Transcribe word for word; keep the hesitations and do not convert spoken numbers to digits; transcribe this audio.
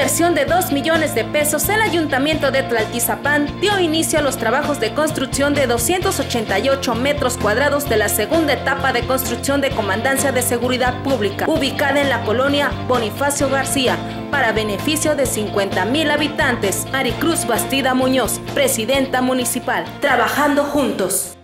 inversión de dos millones de pesos, el Ayuntamiento de Tlaltizapán dio inicio a los trabajos de construcción de doscientos ochenta y ocho metros cuadrados de la segunda etapa de construcción de Comandancia de Seguridad Pública, ubicada en la colonia Bonifacio García, para beneficio de cincuenta mil habitantes. Maricruz Bastida Muñoz, presidenta municipal. Trabajando juntos.